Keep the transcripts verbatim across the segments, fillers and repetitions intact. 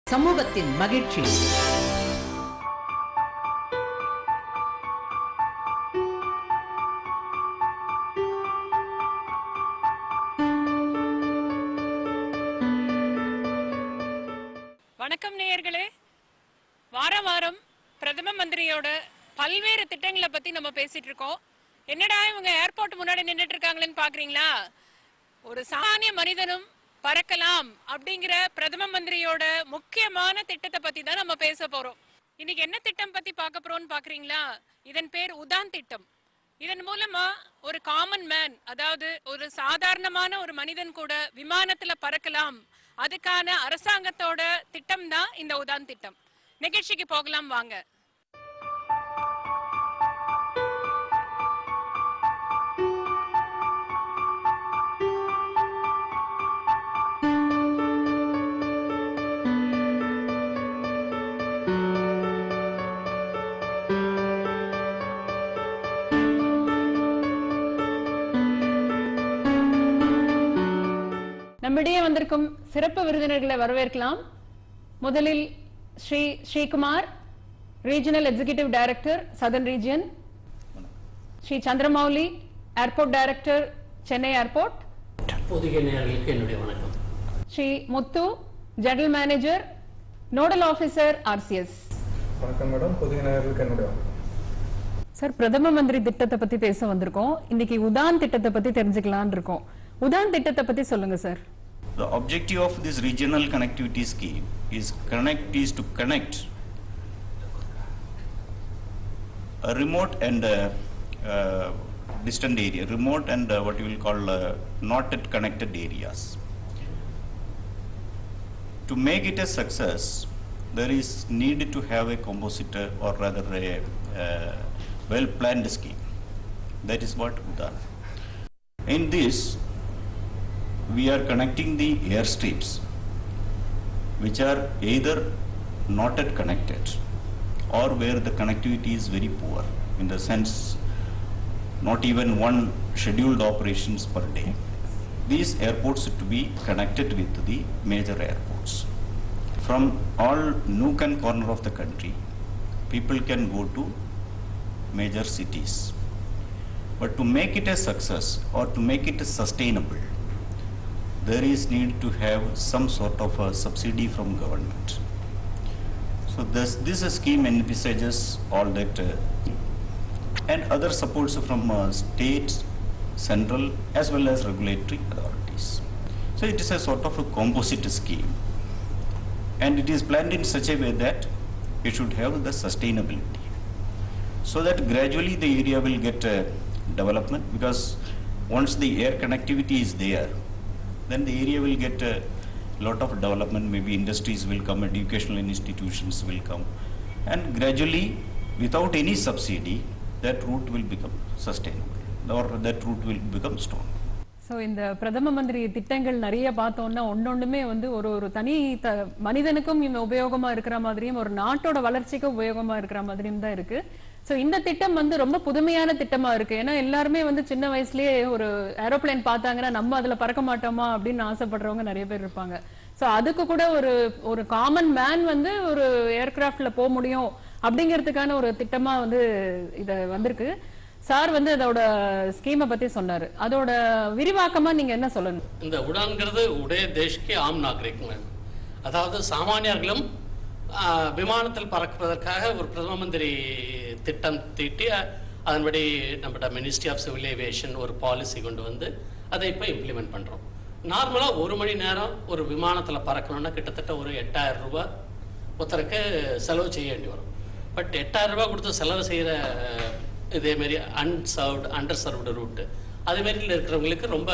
சமூகத்தின் மகிழ்ச்சி. வணக்கம் நேயர்களே. வாரம் வாரம் பிரதம மந்திரியோட பல்வேறு திட்டங்களை பத்தி நம்ம பேசிட்டு இருக்கோம். என்னடா இவங்க ஏர்போர்ட் முன்னாடி நின்றுட்டு இருக்காங்களேன்னு பாக்குறீங்களா? ஒரு சாமானிய மனிதனும் பறக்கலாம் அப்படிங்கிற பிரதம மந்திரியோட முக்கியமான திட்டத்தை பத்தி தான் நம்ம பேச போறோம். இன்னைக்கு என்ன திட்டம் பத்தி பார்க்க போறோம்னு பாக்குறீங்களா? இதன் பேர் உதான் திட்டம். இதன் மூலமா ஒரு காமன் மேன், அதாவது ஒரு சாதாரணமான ஒரு மனிதன் கூட விமானத்துல பறக்கலாம். அதுக்கான அரசாங்கத்தோட திட்டம் தான் இந்த உதான் திட்டம். நிகழ்ச்சிக்கு போகலாம் வாங்க. நம்மிடையே வந்திருக்கும் சிறப்பு விருந்தினர்களை வரவேற்கலாம். முதலில் Shri Sreekumar, regional executive director southern region. Shri Chandramouli, airport director, Chennai airport. Pothigai நேயர்களுக்கு என்னுடைய வணக்கம். Shri Muthu, general manager, nodal officer, RCS. வணக்கம் மேடம். பொதுகை நேயர்களுக்கு என்னுடைய வணக்கம். சார், பிரதம மந்திரி திட்டத்தை பத்தி பேச வந்திருக்கோம். இன்னைக்கு உதான் திட்டத்தை பத்தி தெரிஞ்சுக்கலாம்னு இருக்கோம். உதான் திட்டத்தை பத்தி சொல்லுங்க sir. The objective of this regional connectivity scheme is connect is to connect a remote and uh, uh, distant area, remote and uh, what you will call uh, not yet connected areas. To make it a success, there is need to have a composite or rather a uh, well-planned scheme. That is what Udan. In this, we are connecting the airstrips which are either not yet connected or where the connectivity is very poor, in the sense not even one scheduled operations per day. These airports to be connected with the major airports. From all nook and corner of the country, people can go to major cities. But to make it a success or to make it sustainable, there is need to have some sort of a subsidy from government. So this, this scheme envisages all that uh, and other supports from uh, state, central as well as regulatory authorities. So it is a sort of a composite scheme, and it is planned in such a way that it should have the sustainability, so that gradually the area will get uh, development, because once the air connectivity is there, then the area will get a lot of development. Maybe industries will come, educational institutions will come, and gradually, without any subsidy, that route will become sustainable, or that route will become strong. So இந்த பிரதம மந்திரி திட்டங்கள் நிறைய பார்த்தோம்னா ஒன்னொன்றுமே வந்து ஒரு ஒரு தனி த மனிதனுக்கும் உபயோகமா இருக்கிற மாதிரியும் ஒரு நாட்டோட வளர்ச்சிக்கும் உபயோகமா இருக்கிற மாதிரியும் தான் இருக்கு. ஸோ இந்த திட்டம் வந்து ரொம்ப புதுமையான திட்டமா இருக்கு. ஏன்னா எல்லாருமே வந்து சின்ன வயசுலயே ஒரு ஏரோப்ளேன் பார்த்தாங்கன்னா நம்ம அதுல பறக்க மாட்டோமா அப்படின்னு ஆசைப்படுறவங்க நிறைய பேர் இருப்பாங்க. ஸோ அதுக்கு கூட ஒரு ஒரு காமன் மேன் வந்து ஒரு ஏர்கிராஃப்ட்ல போக முடியும் அப்படிங்கிறதுக்கான ஒரு திட்டமா வந்து இத வந்திருக்கு. சார் வந்து அதோட ஸ்கீமை பத்தி சொன்னாரு. அதோட விரிவாக்கமா நீங்க என்ன சொல்லணும்? இந்த உடான்ங்கிறது உடைய தேஷ்கே ஆம் நாகரிக், அதாவது சாமானியர்களும் விமானத்தில் பறக்குவதற்காக ஒரு பிரதம மந்திரி திட்டம் தீட்டி அதன்படி நம்ம மினிஸ்ட்ரி ஆஃப் சிவில் ஏவியேஷன் ஒரு பாலிசி கொண்டு வந்து அதை இப்போ இம்ப்ளிமெண்ட் பண்ணுறோம். நார்மலாக ஒரு மணி நேரம் ஒரு விமானத்தில் பறக்கணும்னா கிட்டத்தட்ட ஒரு எட்டாயிரம் ரூபாய் ஒருத்தருக்கு செலவு செய்ய வேண்டி வரும். பட் எட்டாயிரம் ரூபாய் கொடுத்து செலவு செய்கிற இதேமாரி அன்சர்வ்டு அண்டர் சர்வ்டு ரூட்டு அதுமாரியில் இருக்கிறவங்களுக்கு ரொம்ப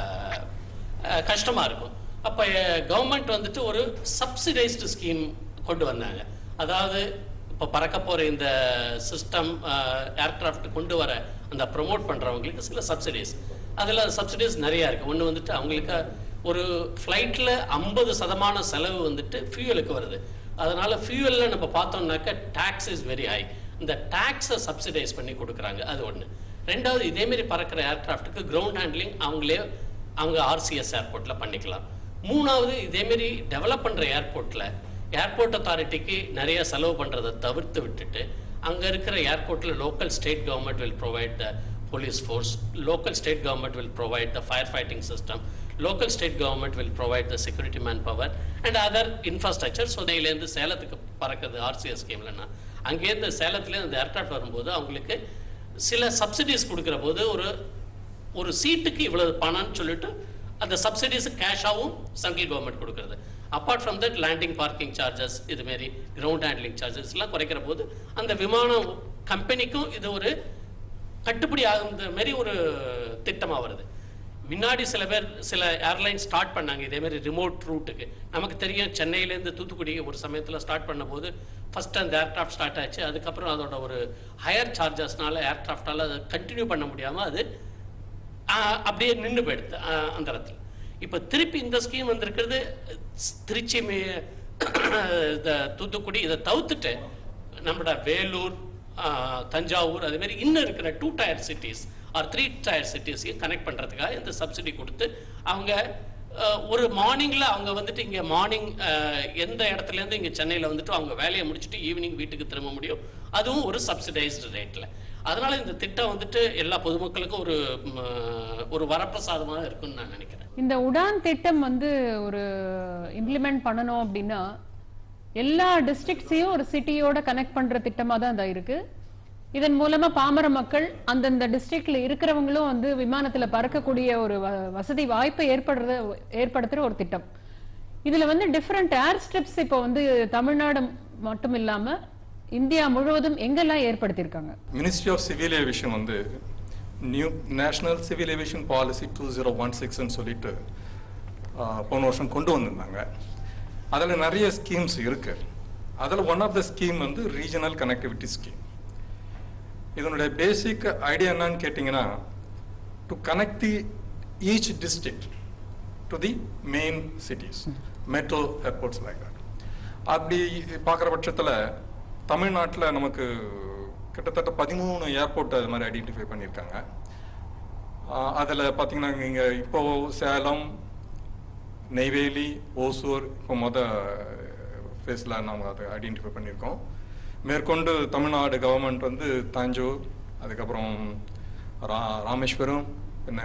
கஷ்டமாக இருக்கும். அப்போ கவர்மெண்ட் வந்துட்டு ஒரு சப்சிடைஸ்டு ஸ்கீம் கொண்டு வந்தாங்க. அதாவது இப்போ பறக்க போகிற இந்த சிஸ்டம் ஏர்கிராஃப்ட் கொண்டு வர அந்த ப்ரொமோட் பண்ணுறவங்களுக்கு சில சப்சிடிஸ், அதில் சப்சிடிஸ் நிறையா இருக்குது. ஒன்று வந்துட்டு அவங்களுக்கு ஒரு ஃப்ளைட்டில் ஐம்பது சதமான செலவு வந்துட்டு ஃபியூவலுக்கு வருது. அதனால் ஃபியூவலில் நம்ம பார்த்தோம்னாக்க டேக்ஸ் இஸ் வெரி ஹை. இந்த டேக்ஸை சப்சிடைஸ் பண்ணி கொடுக்குறாங்க, அது ஒன்று. ரெண்டாவது, இதேமாரி பறக்கிற ஏர்கிராஃப்ட்டுக்கு கிரவுண்ட் ஹேண்ட்லிங் அவங்களே அவங்க ஆர்சிஎஸ் ஏர்போர்ட்டில் பண்ணிக்கலாம். மூணாவது, இதேமாரி டெவலப் பண்ணுற ஏர்போர்ட்டில் ஏர்போர்ட் அத்தாரிட்டிக்கு நிறைய செலவு பண்ணுறதை தவிர்த்து விட்டுட்டு அங்கே இருக்கிற ஏர்போர்ட்டில் local state government will provide the police force, local state government will provide the firefighting system, local state government will provide the security manpower and other infrastructure. So நெய்லேருந்து சேலத்துக்கு பறக்குது ஆர்சிஎஸ் ஸ்கீம்லன்னா அங்கேருந்து சேலத்துலேருந்து அந்த ஏர்க்ராஃப்ட் வரும்போது அவங்களுக்கு சில சப்சிடிஸ் கொடுக்குற போது ஒரு ஒரு சீட்டுக்கு இவ்வளவு பணம்னு சொல்லிட்டு அந்த சப்சிடிஸ் கேஷாகவும் சென்ட்ரல் கவர்மெண்ட் கொடுக்குறது. Apart from that landing parking charges இதுமாரி கிரவுண்ட் ஹேண்ட்லிங் சார்ஜஸ் எல்லாம் குறைக்கிற போது அந்த விமான கம்பெனிக்கும் இது ஒரு கட்டுப்படி ஆகுற மாதிரி ஒரு திட்டமாக வருது. முன்னாடி சில பேர் சில ஏர்லைன் ஸ்டார்ட் பண்ணாங்க இதேமாரி ரிமோட் ரூட்டுக்கு. நமக்கு தெரியும் சென்னையிலேருந்து தூத்துக்குடி ஒரு சமயத்தில் ஸ்டார்ட் பண்ணும்போது ஃபஸ்ட்டு அந்த ஏர்க்ராஃப்ட் ஸ்டார்ட் ஆச்சு. அதுக்கப்புறம் அதோட ஒரு ஹையர் சார்ஜஸ்னால ஏர்க்ராஃப்டால் அதை கண்டினியூ பண்ண முடியாமல் அது அப்படியே நின்று போயிடுது அந்த இடத்துல. இப்போ திருப்பி இந்த ஸ்கீம் வந்திருக்கிறது திருச்சி தூத்துக்குடி இதை தவிர்த்துட்டு நம்மளோட வேலூர் தஞ்சாவூர் அதே மாதிரி இன்னும் இருக்கிற two tier cities or three tier சிட்டிஸையும் கனெக்ட் பண்ணுறதுக்காக இந்த சப்சிடி கொடுத்து அவங்க ஒரு மார்னிங்கில் அவங்க வந்துட்டு இங்கே மார்னிங் எந்த இடத்துலேருந்து இங்கே சென்னையில் வந்துட்டு அவங்க வேலையை முடிச்சுட்டு ஈவினிங் வீட்டுக்கு திரும்ப முடியும். அதுவும் ஒரு சப்சிடைஸ்டு ரேட்டில். அதனால் இந்த திட்டம் வந்துட்டு எல்லா பொதுமக்களுக்கும் ஒரு ஒரு வரப்பிரசாதமாக இருக்குன்னு நான் நினைக்கிறேன். இந்த உடான் திட்டம் வந்து ஒரு இம்ப்ளிமெண்ட் பண்ணணும் அப்படின்னா எல்லா டிஸ்ட்ரிக்ட்ஸையும் ஒரு சிட்டியோட கனெக்ட் பண்ற திட்டமா தான் இதா இருக்கு. இதன் மூலமா பாமர மக்கள் அந்தந்த டிஸ்ட்ரிக்ட்ல இருக்கிறவங்களும் வந்து விமானத்துல பறக்கக்கூடிய ஒரு வசதி வாய்ப்பை ஏற்படுற ஏற்படுத்துற ஒரு திட்டம். இதுல வந்து டிஃபரெண்ட் ஏர் ஸ்ட்ரிப்ஸ் இப்போ வந்து தமிழ்நாடு மட்டும் இல்லாம இந்தியா முழுவதும் எங்கெல்லாம் ஏற்படுத்தியிருக்காங்க. மினிஸ்ட்ரி ஆஃப் சிவில் ஏவியேஷன் வந்து new national civil aviation policy two zero one சிக்ஸ்ன்னு சொல்லிட்டு போன வருஷம் கொண்டு வந்திருந்தாங்க. அதில் நிறைய ஸ்கீம்ஸ் இருக்கு. அதில் ஒன் ஆஃப் த ஸ்கீம் வந்து ரீஜனல் கனெக்டிவிட்டி ஸ்கீம். இதனுடைய பேசிக் ஐடியா என்னன்னு கேட்டிங்கன்னா, to connect the each district to the main cities, metro airports like that. அப்படி பார்க்குற பட்சத்தில் தமிழ்நாட்டில் நமக்கு கிட்டத்தட்ட பதிமூணு ஏர்போர்ட் அது மாதிரி ஐடென்டிஃபை பண்ணியிருக்காங்க. அதில் பார்த்தீங்கன்னா இங்கே இப்போது சேலம், நெய்வேலி, ஓசூர் இப்போ மொதல் ஃபேஸில் நாங்கள் அதை ஐடென்டிஃபை பண்ணியிருக்கோம். மேற்கொண்டு தமிழ்நாடு கவர்மெண்ட் வந்து தஞ்சூர், அதுக்கப்புறம் ரா ராமேஸ்வரம், பின்ன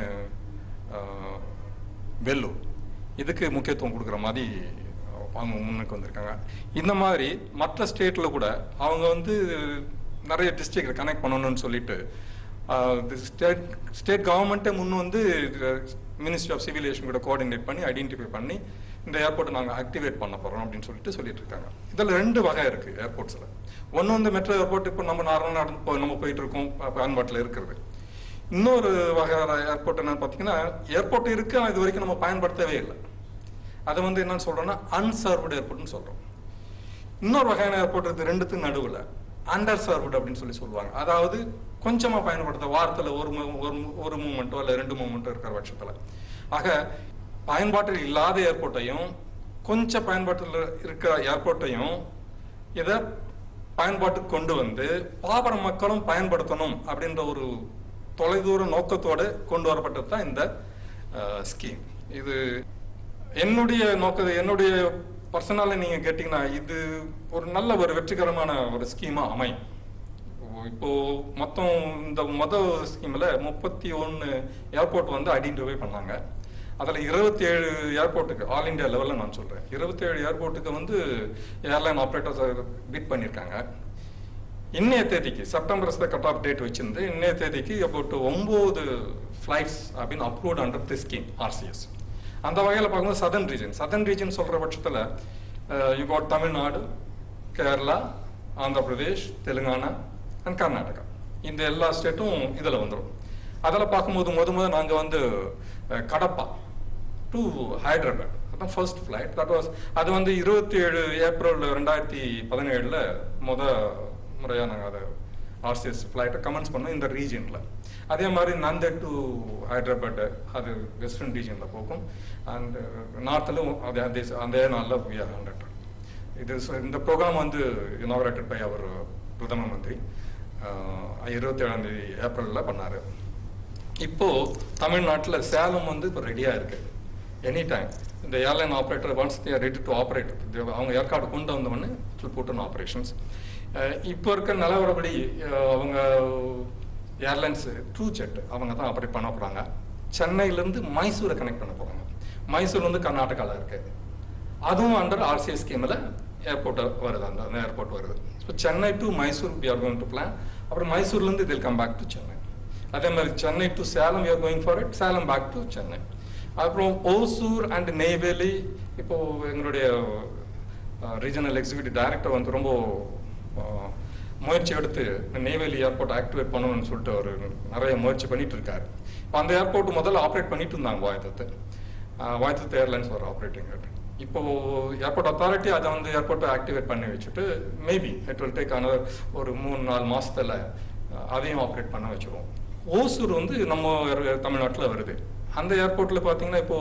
வெல்லூர் இதுக்கு முக்கியத்துவம் கொடுக்குற மாதிரி அவங்க முன்னுக்கு வந்திருக்காங்க. இந்த மாதிரி மற்ற ஸ்டேட்டில் கூட அவங்க வந்து நிறைய டிஸ்ட்ரிக்ட் கனெக்ட் பண்ணணும்னு சொல்லிட்டு ஸ்டேட் ஸ்டேட் கவர்மெண்ட்டே முன் வந்து மினிஸ்ட்ரி ஆஃப் சிவில் ஏவியேஷன் கூட கோஆர்டினேட் பண்ணி ஐடென்டிஃபை பண்ணி இந்த ஏர்போர்ட்டை நாங்கள் ஆக்டிவேட் பண்ண போகிறோம் அப்படின்னு சொல்லிட்டு சொல்லிட்டு இருக்காங்க. இதில் ரெண்டு வகை இருக்குது ஏர்போர்ட்ஸில். ஒன்று வந்து மெட்ரோ ஏர்போர்ட் இப்போ நம்ம நார்மலாக நடந்து போ நம்ம போயிட்டு இருக்கோம் பயன்பாட்டில் இருக்கிறது. இன்னொரு வகை ஏர்போர்ட் என்னன்னு பார்த்தீங்கன்னா, ஏர்போர்ட் இருக்குது ஆனால் இது வரைக்கும் நம்ம பயன்படுத்தவே இல்லை. அதை வந்து என்னன்னு சொல்கிறோன்னா அன்சர்வ்டு ஏர்போர்ட்னு சொல்கிறோம். இன்னொரு வகையான ஏர்போர்ட் இருக்குது ரெண்டுத்துக்கு நடுவில், அண்டர் சர்வ்டு அப்படின்னு சொல்லி சொல்லுவாங்க. அதாவது கொஞ்சமாக பயன்படுத்த வாரத்தில் ஒரு ஒரு ஒரு மூமெண்ட்டோ இல்லை ரெண்டு மூமெண்ட்டோ இருக்கிற பட்சத்தில். ஆக பயன்பாட்டில் இல்லாத ஏர்போர்ட்டையும் கொஞ்சம் பயன்பாட்டில் இருக்கிற ஏர்போர்ட்டையும் இதை பயன்பாட்டுக்கு கொண்டு வந்து பாமர மக்களும் பயன்படுத்தணும் அப்படின்ற ஒரு தொலைதூர நோக்கத்தோடு கொண்டு வரப்பட்டது தான் இந்த ஸ்கீம். இது என்னுடைய நோக்க என்னுடைய பர்சனலாக நீங்கள் கேட்டிங்கன்னா இது ஒரு நல்ல ஒரு வெற்றிகரமான ஒரு ஸ்கீமாக அமையும். இப்போ மொத்தம் இந்த மொதல் ஸ்கீமில் முப்பத்தி ஒன்று ஏர்போர்ட் வந்து ஐடென்டிஃபை பண்ணாங்க. அதில் இருபத்தி ஏழு ஏர்போர்ட்டுக்கு ஆல் இண்டியா லெவலில் நான் சொல்கிறேன், இருபத்தி ஏழு ஏர்போர்ட்டுக்கு வந்து ஏர்லைன் ஆப்ரேட்டர்ஸ் பிட் பண்ணியிருக்காங்க. இன்னைய தேதிக்கு செப்டம்பர் கட் ஆஃப் டேட் வச்சிருந்து இன்னைய தேதிக்கு அபவுட் ஒம்பது ஃப்ளைட்ஸ் அப்படின்னு approved under the scheme RCS. அந்த வகையில் பார்க்கும்போது சதர்ன் ரீஜன் சதர்ன் ரீஜன் சொல்கிற பட்சத்தில் you got Tamil Nadu, Kerala, Andhra Pradesh, Telangana and Karnataka. இந்த எல்லா ஸ்டேட்டும் இதில் வந்துடும். அதில் பார்க்கும்போது முத முதல் நாங்கள் வந்து கடப்பா டு ஹைதராபாத், அதுதான் ஃபர்ஸ்ட் ஃப்ளைட். தட் வாஸ் அது வந்து இருபத்தி ஏழு ஏப்ரல் ரெண்டாயிரத்தி பதினேழில் முத முறையாக நாங்கள் அதை ஆர்சிஎஸ் ஃப்ளைட்டை கமெண்ட்ஸ் பண்ணோம் இந்த ரீஜனில். அதே மாதிரி நந்தட் டு ஹைதராபாத் அது வெஸ்டர்ன் ரீஜனில் போகும். அண்ட் நார்த்தில் அதே அதே அதே நாளில் வி ஆர் ஹண்ட்ரட். இது இந்த ப்ரோக்ராம் வந்து இனாகரேட்டட் பை அவர் பிரதம மந்திரி இருபத்தி ஏழாம் தேதி ஏப்ரலில் பண்ணார். இப்போது தமிழ்நாட்டில் சேலம் வந்து இப்போ ரெடியாக இருக்குது. எனி டைம் இந்த airline operator once they are ready to operate, அவங்க ஏற்காடு கொண்டு வந்தவொடனே it will put in operations. இப்போ இருக்க நிலவரப்படி அவங்க ஏர்லைன்ஸ் ட்ரூ ஜெட் அவங்க தான் ஆப்ரேட் பண்ண போகிறாங்க. சென்னையிலேருந்து மைசூரை கனெக்ட் பண்ண போகிறாங்க. மைசூர் வந்து கர்நாடகாவில் இருக்குது, அதுவும் அண்டர் ஆர்சிஎஸ் ஸ்கீமில் ஏர்போர்ட் வருது, அந்த அந்த ஏர்போர்ட் வருது. So Chennai to Mysore we are going to plan. அப்புறம் மைசூர்லேருந்து இதில் கம் பேக் டு சென்னை. அதே மாதிரி Chennai to Salem we are going for it, Salem back to Chennai. அப்புறம் ஓசூர் அண்ட் நெய்வேலி, இப்போது எங்களுடைய ரீஜனல் எக்ஸிக்யூட்டிவ் டைரக்டர் வந்து ரொம்ப முயற்சி எடுத்து நெய்வேலி ஏர்போர்ட் ஆக்டிவேட் பண்ணணும்னு சொல்லிட்டு அவர் நிறைய முயற்சி பண்ணிட்டு இருக்காரு. இப்போ அந்த ஏர்போர்ட் முதல்ல ஆப்ரேட் பண்ணிட்டு இருந்தாங்க வாய்த்தத்து வாய்த்தத்து ஏர்லைன்ஸ் வர ஆப்ரேட்டிங். இப்போ ஏர்போர்ட் அத்தாரிட்டி அதை வந்து ஏர்போர்ட்டை ஆக்டிவேட் பண்ணி வச்சுட்டு maybe it will take another ஒரு மூணு நாலு மாசத்துல அதையும் ஆப்ரேட் பண்ண வச்சிருவோம். ஓசூர் வந்து நம்ம தமிழ்நாட்டில் வருது. அந்த ஏர்போர்ட்ல பார்த்தீங்கன்னா இப்போ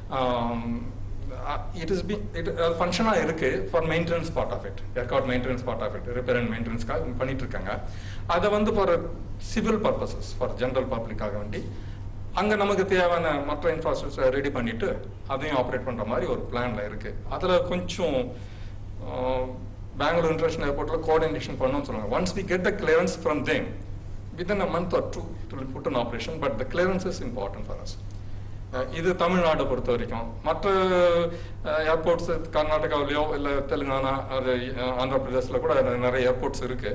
இட் இஸ் பி இட் ஃபங்க்ஷனாக இருக்கு for maintenance part of it, aircraft maintenance part of it, repair and மெயின்டெனன்ஸ்க்காக பண்ணிட்டு இருக்காங்க. அதை வந்து for civil purposes, for general பப்ளிக்காக வேண்டி அங்கே நமக்கு தேவையான மற்ற இன்ஃப்ராஸ்ட்ரக்சர் ரெடி பண்ணிட்டு அதையும் ஆப்ரேட் பண்ணுற மாதிரி ஒரு பிளான்ல இருக்கு. அதில் கொஞ்சம் பெங்களூர் இன்டர்நேஷனல் ஏர்போர்ட்டில் கோஆர்டினேஷன் பண்ணணும்னு சொல்லுவாங்க. Once we get the clearance from them within a month or two it will put in operation, but the clearance is important for us. இது தமிழ்நாடு பொறுத்த வரைக்கும். மற்ற ஏர்போர்ட்ஸ் கர்நாடகாவிலையோ இல்லை தெலுங்கானா அது ஆந்திர பிரதேசில் கூட நிறைய ஏர்போர்ட்ஸ் இருக்கு.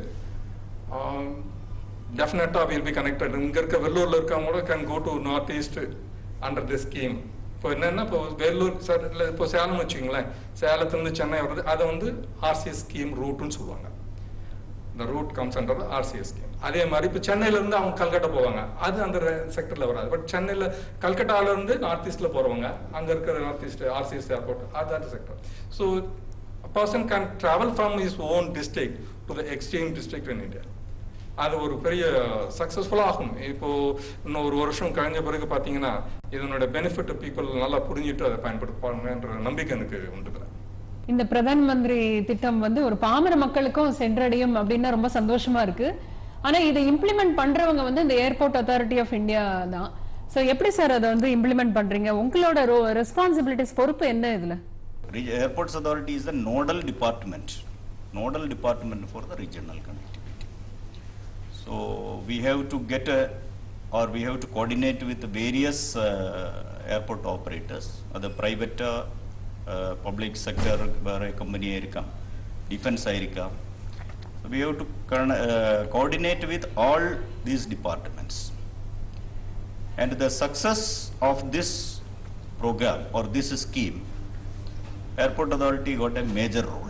டெஃபினட்டாக வில் பி கனெக்டட். இங்கே இருக்க வெள்ளூரில் இருக்கவங்க கூட can go to north east under the scheme. இப்போ என்னென்னா இப்போ வெள்ளூர் சார் இல்லை இப்போ சேலம் வச்சுக்கோங்களேன், சேலத்துலேருந்து சென்னை வருது, அதை வந்து ஆர்சிஎஸ் ஸ்கீம் ரூட்டுன்னு சொல்லுவாங்க. the route comes under the R C S scheme. அதே மாதிரி இப்போ சென்னையிலேருந்து அவங்க கல்கட்டா போவாங்க, அது அந்த செக்டரில் வராது. பட் சென்னையில் கல்கட்டாவிலேருந்து நார்த் ஈஸ்டில் போகிறவங்க அங்கே இருக்கிற நார்த் ஈஸ்ட் ஆர்சிஎஸ் ஏர்போர்ட், அது அந்த sector. So person can travel from his own district to the extreme district in India. அது ஒரு பெரிய சக்ஸஸ்ஃபுல்லாக ஆகும். இப்போது இன்னும் ஒரு வருஷம் கழிஞ்ச பிறகு பார்த்தீங்கன்னா இதனோட பெனிஃபிட் பீப்புள் நல்லா புரிஞ்சுட்டு அதை பயன்படுத்துவாங்கன்ற நம்பிக்கை எனக்கு உண்டு. இந்த பிரதான் மந்திரி திட்டம் வந்து ஒரு பாமர மக்களுக்கும் சென்றடையும் அப்படின்னா ரொம்ப சந்தோஷமா இருக்கு. ஆனா இதை இம்ப்ளிமெண்ட் பண்றவங்க வந்து இந்த ஏர்போர்ட் அத்தாரிட்டி ஆஃப் இந்தியா தான். சோ எப்படி சார் அதை வந்து இம்ப்ளிமெண்ட் பண்றீங்க? உங்களோட ரெஸ்பான்சிபிலிட்டிஸ், பொறுப்பு என்ன இதுல? Airports Authority is the nodal department, nodal department for the regional connectivity. So we have to get a, or we have to coordinate with the various uh, airport operators, other private uh, Uh, public sector uh, company irikam, defense irikam. So we have to uh, coordinate with all these departments, and the success of this program or this scheme, Airport Authority got a major role.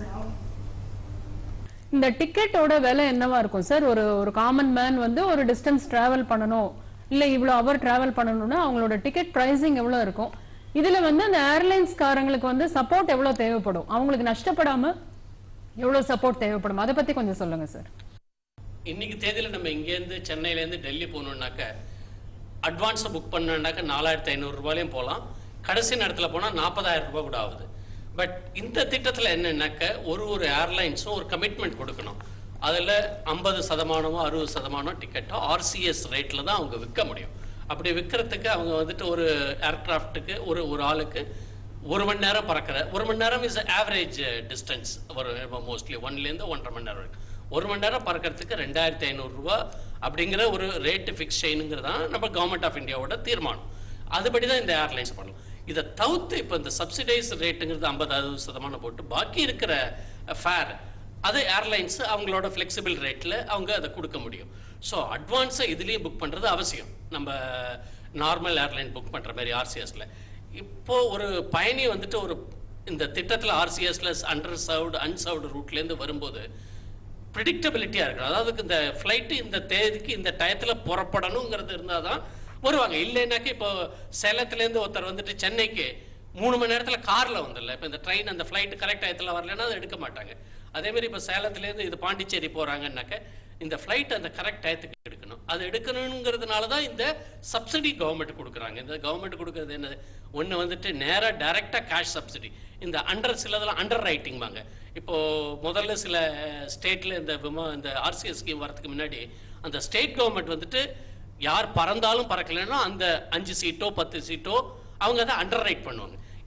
இந்த டிக்கெட்டோட விலை என்னவா இருக்கும் sir? ஒரு ஒரு common man வந்து ஒரு distance travel பண்ணணும், இல்ல இவ்வளவு அவர் டிராவல் பண்ணணும்னா அவங்களோட டிக்கெட் பிரைசிங் எவ்வளவு இருக்கும்? இதுல வந்து அந்த ஏர்லைன்ஸ் காரங்களுக்கு வந்து சப்போர்ட் எவ்வளவு தேவைப்படும்? அவங்களுக்கு நஷ்டப்படாம எவ்வளவு சப்போர்ட் தேவைப்படும்? அதை பத்தி கொஞ்சம் சொல்லுங்க சார். இன்னைக்கு தேதியில நம்ம இங்கேருந்து சென்னையிலேருந்து டெல்லி போகணுன்னாக்க அட்வான்ஸை புக் பண்ணாக்க நாலாயிரத்தி ஐநூறு ரூபாயிலையும் போகலாம், கடைசி நேரத்தில் போனால் நாற்பதாயிரம் ரூபாய் கூட ஆகுது. பட் இந்த திட்டத்தில் என்னன்னாக்க ஒரு ஒரு ஏர்லைன்ஸும் ஒரு கமிட்மெண்ட் கொடுக்கணும். அதில் ஐம்பது சதமானமோ அறுபது சதமானம் டிக்கெட்டோ ஆர்சிஎஸ் ரேட்டில் தான் அவங்க விற்க முடியும். அப்படி விற்கிறதுக்கு அவங்க வந்துட்டு ஒரு ஏர்கிராஃப்ட்டுக்கு ஒரு ஒரு ஆளுக்கு ஒரு மணி நேரம் பறக்கிற, ஒரு மணி நேரம் இஸ் ஆவரேஜ் டிஸ்டன்ஸ், ஒரு மோஸ்ட்லி ஒன்லேருந்து ஒன்றரை மணி நேரம் இருக்கு. ஒரு மணி நேரம் பறக்கிறதுக்கு ரெண்டாயிரத்தி ஐநூறுரூவா அப்படிங்கிற ஒரு ரேட்டு ஃபிக்ஸ் செய்யணுங்கிறது தான் நம்ம கவர்மெண்ட் ஆஃப் இந்தியாவோட தீர்மானம். அதுபடி தான் இந்த ஏர்லைன்ஸ் பண்ணலாம். இதை தவிர்த்து இப்போ இந்த சப்சிடைஸ் ரேட்டுங்கிறது ஐம்பது அறுபது சதமானம் போட்டு பாக்கி இருக்கிற ஃபேர் அது ஏர்லைன்ஸ் அவங்களோட ஃப்ளெக்சிபிள் ரேட்டில் அவங்க அதை கொடுக்க முடியும். ஸோ அட்வான்ஸை இதுலேயும் புக் பண்ணுறது அவசியம், நம்ம நார்மல் ஏர்லைன் புக் பண்ணுற மாதிரி ஆர்சிஎஸ்ல. இப்போது ஒரு பயணி வந்துட்டு ஒரு இந்த திட்டத்தில் ஆர்சிஎஸ்ல அண்டர் சர்வ்டு அன்சர்வ்டு ரூட்லேருந்து வரும்போது ப்ரிடிக்டபிலிட்டியாக இருக்கணும். அதாவது இந்த ஃப்ளைட்டு இந்த தேதிக்கு இந்த டயத்தில் புறப்படணுங்கிறது இருந்தால் தான் வருவாங்க. இல்லைன்னாக்கா இப்போ சேலத்துலேருந்து ஒருத்தர் வந்துட்டு சென்னைக்கு மூணு மணி நேரத்தில் காரில் வந்துடல, இப்போ இந்த ட்ரெயின் அந்த ஃப்ளைட்டு கரெக்ட் டயத்தில் வரலன்னா அதை எடுக்க மாட்டாங்க. அதேமாதிரி இப்போ சேலத்துலேருந்து இது பாண்டிச்சேரி போகிறாங்கன்னாக்க இந்த ஃப்ளைட் அந்த கரெக்ட் டயத்துக்கு எடுக்கணும். அது எடுக்கணுங்கிறதுனால தான் இந்த சப்சிடி கவர்மெண்ட் கொடுக்குறாங்க. இந்த கவர்மெண்ட் கொடுக்குறது என்னது, ஒன்று வந்துட்டு நேராக டைரெக்டாக கேஷ் சப்சிடி, இந்த அண்டர் சிலதெல்லாம் அண்டர் ரைட்டிங் வாங்க. இப்போது முதல்ல சில ஸ்டேட்டில் இந்த விமா இந்த ஆர்சிஎஸ் ஸ்கீம் வரதுக்கு முன்னாடி அந்த ஸ்டேட் கவர்மெண்ட் வந்துட்டு யார் பறந்தாலும் பறக்கலைன்னா அந்த அஞ்சு சீட்டோ பத்து சீட்டோ அவங்க அதை அண்டர் ரைட் பண்ணுவாங்க.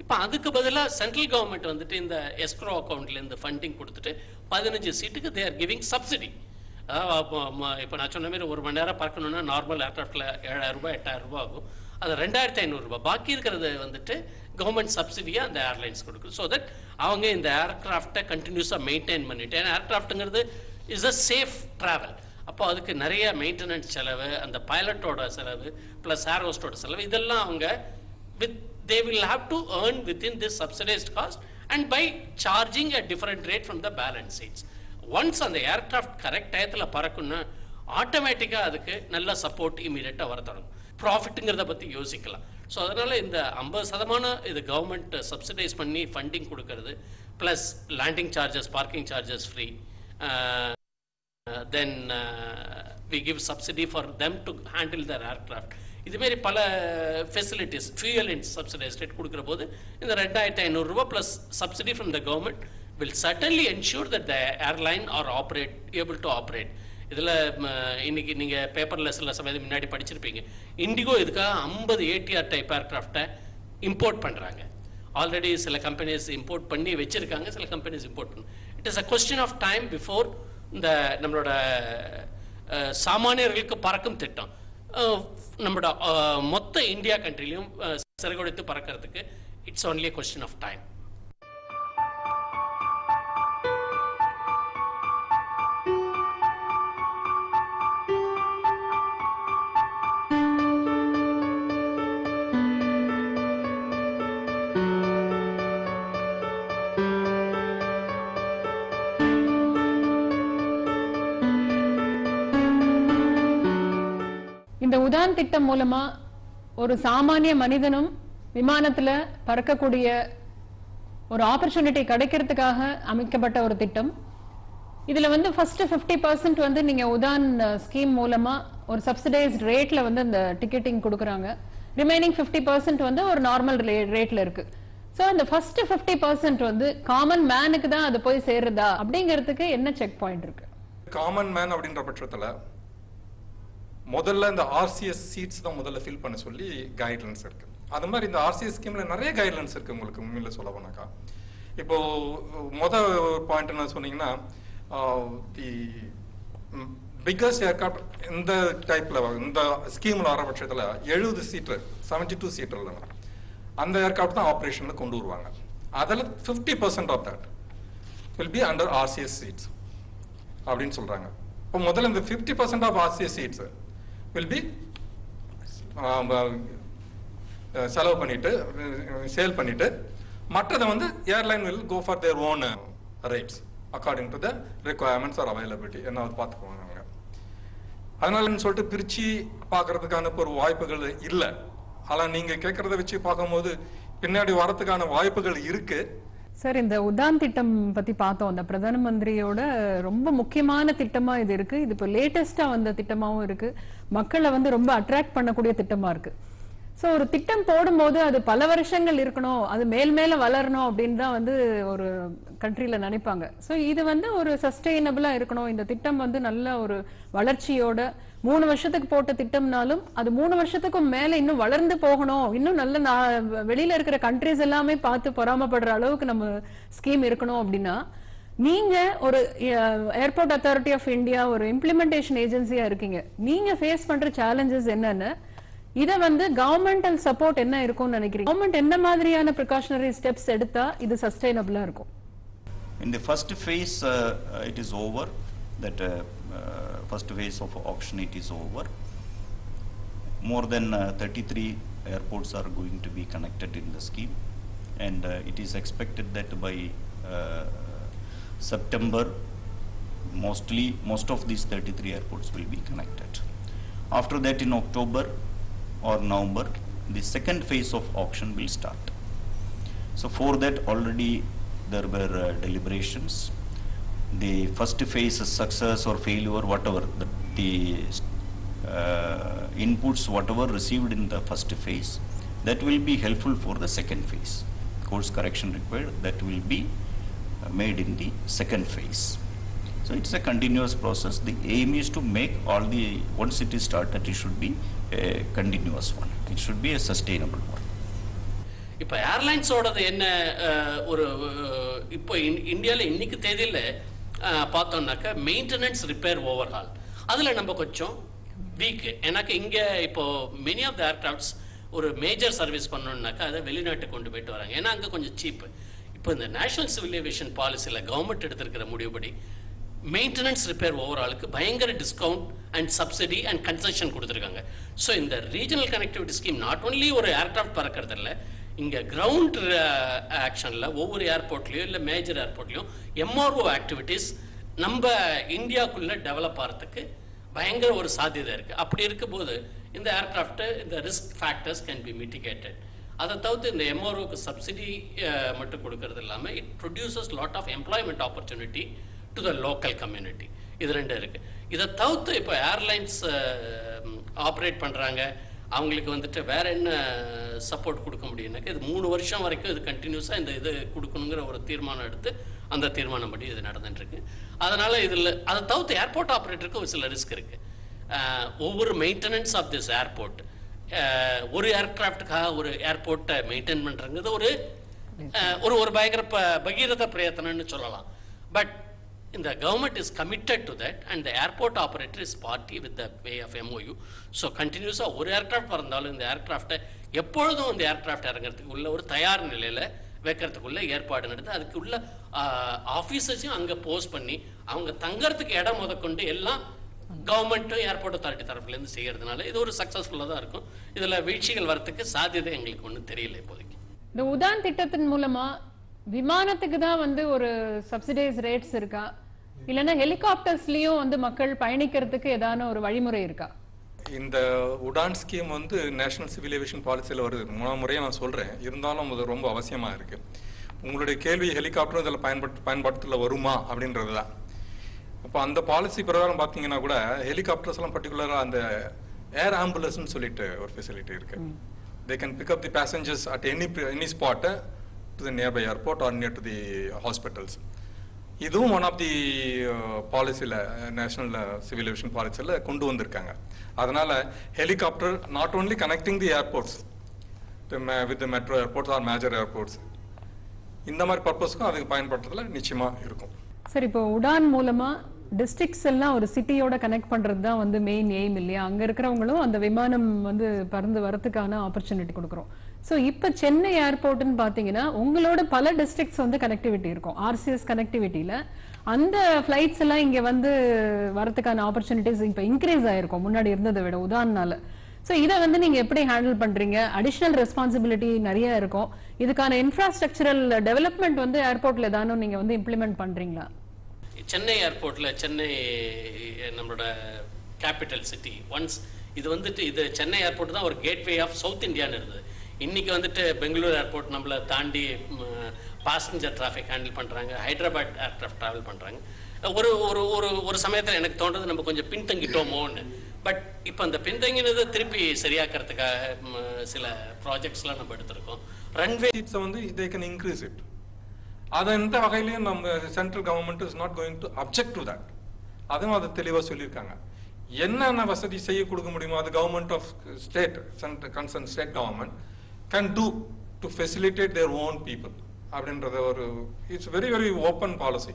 இப்போ அதுக்கு பதிலாக சென்ட்ரல் கவர்மெண்ட் வந்துட்டு இந்த எஸ்க்ரோ அக்கௌண்ட்ல இந்த ஃபண்டிங் கொடுத்துட்டு பதினஞ்சு சீட்டுக்கு தே ஆர் கிவிங் சப்சிடி. அதாவது இப்போ நான் சொன்ன மாதிரி ஒரு மணி நேரம் பறக்கணும்னா நார்மல் ஏர்க்ராஃப்டில் ஏழாயிரம் ரூபாய் எட்டாயிரம் ரூபாய் ஆகும். அது ரெண்டாயிரத்தி ஐநூறுரூபா. பாக்கி இருக்கிறது வந்துட்டு கவர்மெண்ட் சப்சிடியாக அந்த ஏர்லைன்ஸ் கொடுக்குது. ஸோ தட் அவங்க இந்த ஏர்க்ராஃப்டை கண்டினியூஸாக மெயின்டைன் பண்ணிட்டு, ஏன்னா ஏர்க்ராஃப்ட்டுங்கிறது இஸ் அ சேஃப் ட்ராவல். அப்போ அதுக்கு நிறைய மெயின்டெனன்ஸ் செலவு, அந்த பைலட்டோட செலவு ப்ளஸ் ஏர் ஹோஸ்டோட செலவு, இதெல்லாம் அவங்க with they will have to earn within this subsidized cost and by charging a different rate from the balance seats. Once அந்த ஏர்க்ராஃப்ட் கரெக்ட் டயத்தில் பறக்குன்னா ஆட்டோமேட்டிக்காக அதுக்கு நல்ல சப்போர்ட் இமீடியட்டாக வர தொடங்கும். ப்ராஃபிட்டுங்கிறத பற்றி யோசிக்கலாம். ஸோ அதனால் இந்த ஐம்பது சதமானம் இது கவர்மெண்ட் சப்சிடைஸ் பண்ணி ஃபண்டிங் கொடுக்கறது, plus landing charges, parking charges free, then we give subsidy for them to handle their aircraft. இதுமாரி பல facilities fuel in subsidised rate கொடுக்குற போது இந்த ரெண்டாயிரத்தி ஐநூறுரூவா plus subsidy from the government will certainly ensure that the airline are operate able to operate. இதில் இன்னைக்கு நீங்கள் பேப்பரில் சில சமயம் முன்னாடி படிச்சிருப்பீங்க, இண்டிகோ இதுக்காக ஐம்பது ஏடிஆர் டைப் ஏர்க்ராஃப்டை இம்போர்ட் பண்ணுறாங்க. ஆல்ரெடி சில கம்பெனிஸ் இம்போர்ட் பண்ணி வச்சுருக்காங்க, சில கம்பெனிஸ் இம்போர்ட் பண்ணு. It is a question of time before இந்த நம்மளோட சாமானியர்களுக்கு பறக்கும் திட்டம் நம்மளோட மொத்த இந்தியா கண்ட்ரிலையும் சிறகுடைத்து பறக்கிறதுக்கு it's only a question of time. இந்த உதான் திட்டம் மூலமா ஒரு சாமானிய மனிதனும் விமானத்துல பறக்கக்கூடிய ஒரு ஆப்பர்ச்சுனிட்டி கிடைக்கிறதுக்காக அமைக்கப்பட்ட ஒரு திட்டம். இதுல வந்து ஃபர்ஸ்ட் ஃபிஃப்டி பர்சன்ட் வந்து நீங்க உதான் ஸ்கீம் மூலமா ஒரு சப்சிடைஸ்ட் ரேட்ல வந்து இந்த டிக்கெட்டிங் கொடுக்குறாங்க. ரிமைனிங் ஃபிஃப்டி பர்சன்ட் வந்து ஒரு நார்மல் ரேட்ல இருக்கு. ஸோ அந்த ஃபர்ஸ்ட் ஃபிஃப்டி பர்சன்ட் வந்து காமன் மேனுக்கு தான் அது போய் சேருதா அப்படிங்கிறதுக்கு என்ன செக் பாயிண்ட் இருக்கு? காமன் மேன் அப்படின்ற பட்சத்துல முதல்ல இந்த ஆர்சிஎஸ் சீட்ஸ் தான் முதல்ல ஃபில் பண்ண சொல்லி கைட்லைன்ஸ் இருக்கு. அது மாதிரி இந்த ஆர்சிஎஸ் ஸ்கீம்ல நிறைய கைட்லைன்ஸ் இருக்கு. உங்களுக்கு உண்மையில சொல்ல போனாக்கா இப்போ முதல் பாயிண்ட் என்ன சொன்னீங்கன்னா, தி பிக்கஸ்ட் ஏர்க்ராஃப்ட் இந்த டைப்ல இந்த ஸ்கீம்ல வர பட்சத்துல எழுபது சீட்டர் செவன்டி டூ சீட்டர் அந்த ஏர்க்ராஃப்ட் தான் ஆப்ரேஷன்ல கொண்டு வருவாங்க. அதில் fifty percent of that will be under RCS seats அப்படின்னு சொல்றாங்க. இப்போ முதல்ல இந்த fifty percent of RCS seats will be செலவு பண்ணிட்டு சேல் பண்ணிட்டு மற்றதை வந்து airline will go for their own rates according to the requirements or availability என்ன பார்த்துக்குவாங்க. அதனாலன்னு சொல்லிட்டு பிரிச்சு பார்க்கறதுக்கான ஒரு வாய்ப்புகள் இல்லை. ஆனால் நீங்க கேட்கறத வச்சு பார்க்கும்போது பின்னாடி வரதுக்கான வாய்ப்புகள் இருக்கு. சார், இந்த உதான் திட்டம் பத்தி பார்த்தோம். இந்த பிரதம மந்திரியோட ரொம்ப முக்கியமான திட்டமா இது இருக்கு. இது இப்போ லேட்டஸ்டா வந்த திட்டமாவும் இருக்கு. மக்களை வந்து ரொம்ப அட்ராக்ட் பண்ணக்கூடிய திட்டமா இருக்கு. ஸோ ஒரு திட்டம் போடும்போது அது பல வருஷங்கள் இருக்கணும், அது மேல் மேல வளரணும் அப்படின்னு தான் வந்து ஒரு கண்ட்ரியில நினைப்பாங்க. ஸோ இது வந்து ஒரு சஸ்டெயினபிளா இருக்கணும். இந்த திட்டம் வந்து நல்ல ஒரு வளர்ச்சியோட மூணு வருஷத்துக்கு போட்ட திட்டம்னாலும் அது மூணு வருஷத்துக்கும் மேல இன்னும் வளர்ந்து போகணும், இன்னும் நல்ல வெளியில இருக்கிற கண்ட்ரிஸ் எல்லாமே பார்த்து பொறாமப்படுற அளவுக்கு நம்ம ஸ்கீம் இருக்கணும் அப்படின்னா, நீங்க ஒரு ஏர்போர்ட் அத்தாரிட்டி ஆஃப் இந்தியா ஒரு இம்ப்ளிமெண்டேஷன் ஏஜென்சியா இருக்கீங்க, நீங்க ஃபேஸ் பண்ற சேலஞ்சஸ் என்னன்னு, இத வந்து கவர்மெண்டல் சப்போர்ட் என்ன இருக்கும்னு நினைக்கிறீங்க? கவர்மெண்ட் என்ன மாதிரியான பிரிகாஷனரி ஸ்டெப்ஸ் எடுத்தா இது சஸ்டைனபிளா இருக்கும்? In the first phase, uh, it is over. That uh, uh, first phase of auction, it is over. More than uh, thirty-three airports are going to be connected in the scheme, and uh, it is expected that by uh, September, mostly most of these thirty-three airports will be connected. After that, in October or November, the second phase of auction will start. So for that already there were uh, deliberations. The first phase success or failure, whatever the, the uh, inputs, whatever received in the first phase, that will be helpful for the second phase. Course correction required, that will be uh, made in the second phase. So it's a continuous process. The aim is to make all the, once it is started, it should be a continuous one. It should be a sustainable one. இப்போ ஏர்லைன்ஸோடது என்ன ஒரு இப்போ இந்தியாவில் இன்னைக்கு தேதியில் பார்த்தோம்னாக்கா maintenance repair overhaul அதில் நம்ம கொஞ்சம் வீக்கு. எனக்கு இங்கே இப்போ மெனி ஆஃப் த ஏர்கிராஃப்ட்ஸ் ஒரு மேஜர் சர்வீஸ் பண்ணணுன்னாக்கா அதை வெளிநாட்டுக்கு கொண்டு போயிட்டு வராங்க, ஏன்னா அங்கே கொஞ்சம் சீப்பு. இப்போ இந்த நேஷனல் சிவில் ஏவியேஷன் பாலிசியில் கவர்மெண்ட் எடுத்திருக்கிற முடிவுபடி மெயின்டெனன்ஸ் ரிப்பேர் ஓவராலுக்கு பயங்கர discount and subsidy and concession கொடுத்துருக்காங்க. ஸோ இந்த regional connectivity scheme not only ஒரு ஏர்கிராஃப்ட் பறக்கிறது இல்லை, இங்கே கிரவுண்ட் ஆக்ஷனில் ஒவ்வொரு ஏர்போர்ட்லேயும் இல்லை மேஜர் ஏர்போர்ட்லேயும் எம்ஆர்ஓ ஆக்டிவிட்டீஸ் நம்ம இந்தியாவுக்குள்ளே டெவலப் ஆகிறதுக்கு பயங்கர ஒரு சாத்தியதை இருக்குது. அப்படி இருக்கும்போது இந்த ஏர்கிராஃப்ட்டு இந்த risk factors can be mitigated. அதை தவிர்த்து இந்த எம்ஆர்ஓக்கு சப்சிடி மட்டும் கொடுக்கறது இல்லாமல் it produces lot of employment opportunity to the local community. இது ரெண்டு இருக்குது. இதை தவிர்த்து இப்போ ஏர்லைன்ஸ் ஆப்ரேட் பண்ணுறாங்க, அவங்களுக்கு வந்துட்டு வேற என்ன சப்போர்ட் கொடுக்க முடியும்னாக்கா இது மூணு வருஷம் வரைக்கும் இது கண்டினியூஸாக இந்த இது கொடுக்கணுங்கிற ஒரு தீர்மானம் எடுத்து அந்த தீர்மானம் படி இது நடந்துட்டுருக்கு. அதனால் இதில் அதை தவிர்த்து ஏர்போர்ட் ஆப்ரேட்டருக்கு ஒரு சில ரிஸ்க் இருக்குது. ஒவ்வொரு மெயின்டெனன்ஸ் ஆஃப் திஸ் ஏர்போர்ட், ஒரு ஏர்கிராஃப்டுக்காக ஒரு ஏர்போர்ட்டை மெயின்டைன் பண்ணுறங்கிறது ஒரு ஒரு ஒரு பயங்கர ப பகீரத பிரயத்தனம்னு சொல்லலாம். பட் இந்த government is committed to that and the airport operator is party with the way of MOU. So கண்டினியூஸாக ஒரு ஏர்கிராஃப்ட் பறந்தாலும் இந்த ஏர்கிராஃப்டை எப்பொழுதும் இந்த ஏர்கிராஃப்ட் இறங்குறதுக்கு உள்ள ஒரு தயார் நிலையில் வைக்கிறதுக்குள்ள ஏற்பாடு நடந்து அதுக்கு உள்ள ஆஃபீஸர்ஸையும் அங்கே போஸ்ட் பண்ணி அவங்க தங்கறதுக்கு இடம் முதற்கொண்டு எல்லாம் கவர்மெண்ட்டும் ஏர்போர்ட் அத்தாரிட்டி தரப்புலேருந்து செய்யறதுனால இது ஒரு சக்ஸஸ்ஃபுல்லாக தான் இருக்கும். இதில் வீழ்ச்சிகள் வரத்துக்கு சாத்தியதை எங்களுக்கு ஒன்றும் தெரியல இப்போதைக்கு. இந்த உதான் திட்டத்தின் மூலமா விமானத்துக்கு தான் வந்து ஒரு சப்சிடைஸ் ரேட்ஸ் இருக்கா, இல்லைன்னா ஹெலிகாப்டர்ஸ்லயும் வந்து மக்கள் பயணிக்கிறதுக்கு ஏதான ஒரு வழிமுறை இருக்கா? இந்த உடான் ஸ்கீம் வந்து நேஷனல் சிவில் ஏவியேஷன் பாலிசியில் வருது. மூணாம் முறையாக நான் சொல்கிறேன், இருந்தாலும் அது ரொம்ப அவசியமாக இருக்குது. உங்களுடைய கேள்வி ஹெலிகாப்டரும் இதில் பயன்படுத்த பயன்பாட்டில் வருமா அப்படின்றது தான். அப்போ அந்த பாலிசி பிரகாரம் பார்த்தீங்கன்னா கூட ஹெலிகாப்டர்ஸ் எல்லாம் பர்டிகுலராக அந்த ஏர் ஆம்புலன்ஸ்னு சொல்லிட்டு ஒரு ஃபெசிலிட்டி இருக்கு. They can pick up the passengers at any any spot to the nearby airport or near to the hospitals. இதுவும் ஒன் ஆஃப் தி பாலிசியில் நேஷனல் சிவில் ஏவியேஷன் பாலிசியில் கொண்டு வந்திருக்காங்க. அதனால helicopter not only connecting the airports with metro airports or major airports, இந்த மாதிரி பர்பஸ்க்கும் அதுக்கு பயன்படுறதுல நிச்சயமா இருக்கும். சரி, இப்போ உடான் மூலமா டிஸ்ட்ரிக்ட்ஸ் எல்லாம் ஒரு சிட்டியோட கனெக்ட் பண்றது தான் வந்து மெயின் எய்ம் இல்லையா? அங்க இருக்கிறவங்களும் அந்த விமானம் வந்து பறந்து வரதுக்கான ஆப்பர்ச்சுனிட்டி கொடுக்குறோம். ஸோ இப்போ சென்னை ஏர்போர்ட்னு பார்த்தீங்கன்னா உங்களோட பல டிஸ்ட்ரிக்ட்ஸ் வந்து கனெக்டிவிட்டி இருக்கும். ஆர்சிஎஸ் கனெக்டிவிட்டியில் அந்த ஃப்ளைட்ஸ் எல்லாம் இங்கே வந்து வரதுக்கான ஆப்பர்ச்சுனிட்டிஸ் இப்போ இன்க்ரீஸ் ஆயிருக்கும் முன்னாடி இருந்ததை விட உதாரணனால. ஸோ இதை வந்து நீங்கள் எப்படி ஹேண்டில் பண்ணுறீங்க? அடிஷ்னல் ரெஸ்பான்சிபிலிட்டி நிறைய இருக்கும். இதுக்கான இன்ஃப்ராஸ்ட்ரக்சரல் டெவலப்மெண்ட் வந்து ஏர்போர்ட்டில் ஏதானும் நீங்கள் வந்து இம்ப்ளிமெண்ட் பண்ணுறீங்களா? சென்னை ஏர்போர்ட்டில், சென்னை நம்மளோட கேபிட்டல் சிட்டி ஒன்ஸ் இது வந்துட்டு இது சென்னை ஏர்போர்ட் தான் ஒரு கேட்வே ஆஃப் சவுத் இந்தியான்னு இருந்தது. இன்னைக்கு வந்துட்டு பெங்களூர் ஏர்போர்ட் நம்மளை தாண்டி பாசஞ்சர் டிராஃபிக் ஹேண்டில் பண்ணுறாங்க, ஹைதராபாத் ஏர்கிராஃப்ட் ட்ராவல் பண்ணுறாங்க. ஒரு ஒரு ஒரு ஒரு சமயத்தில் எனக்கு தோன்றது நம்ம கொஞ்சம் பின்தங்கிட்டோமோன்னு. பட் இப்போ அந்த பின்தங்கினதை திருப்பி சரியாக்கிறதுக்காக சில ப்ராஜெக்ட்ஸ்லாம் நம்ம எடுத்திருக்கோம். ரன்வே சீட்ஸை வந்து தே கேன் இன்க்ரீஸ் இட். அதை எந்த வகையிலையும் நம்ம central government is not going to object to that. அதுவும் அது தெளிவாக சொல்லியிருக்காங்க. என்னென்ன வசதி செய்ய கொடுக்க முடியுமோ அது government of state concern state government can do to facilitate their own people அப்படின்றத ஒரு it's very very open policy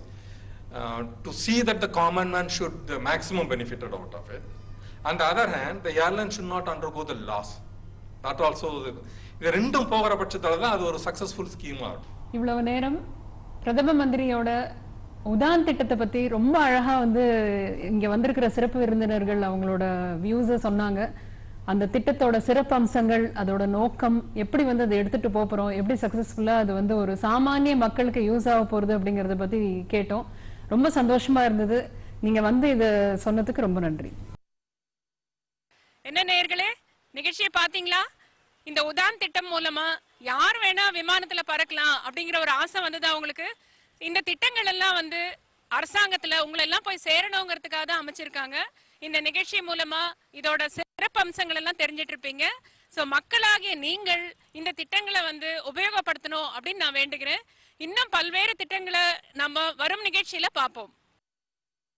to see that the common man should the maximum benefited out of it. On the other hand, the airline should not undergo the loss. That also இது ரெண்டும் போகிற பட்சத்தில் தான் அது ஒரு successful ஸ்கீமாக இருக்கும். இவ்வளவு நேரம் பிரதம மந்திரியோட உதான் திட்டத்தை பத்தி ரொம்ப அழகா வந்து இங்க வந்திருக்கிற சிறப்பு விருந்தினர்கள் அவங்களோட வியூஸை சொன்னாங்க. அந்த திட்டத்தோட சிறப்பு அம்சங்கள், அதோட நோக்கம், எப்படி வந்து அதை எடுத்துட்டு போறோம், எப்படி சக்சஸ்ஃபுல்லா அது வந்து ஒரு சாமானிய மக்களுக்கு யூஸ் ஆக போறது அப்படிங்கறத பத்தி கேட்டோம். ரொம்ப சந்தோஷமா இருந்தது. நீங்க வந்து இத சொன்னதுக்கு ரொம்ப நன்றி. என்ன நேயர்களே, நிகழ்ச்சியை பாத்தீங்களா? இந்த உதான் திட்டம் மூலமா யார் வேணா விமானத்துல பறக்கலாம் அப்படிங்கிற ஒரு ஆசை வந்ததா உங்களுக்கு? இந்த திட்டங்கள் எல்லாம் வந்து அரசாங்கத்துல உங்களை எல்லாம் போய் சேரணுங்கிறதுக்காக தான் அமைச்சிருக்காங்க. இந்த நிகழ்ச்சி மூலமா இதோட சிறப்பு அம்சங்கள் எல்லாம் தெரிஞ்சிட்டு இருப்பீங்க. சோ மக்களாகிய நீங்கள் இந்த திட்டங்களை வந்து உபயோகப்படுத்தணும் அப்படின்னு நான் வேண்டுகிறேன். இன்னும் பல்வேறு திட்டங்களை நம்ம வரும் நிகழ்ச்சியில பார்ப்போம்.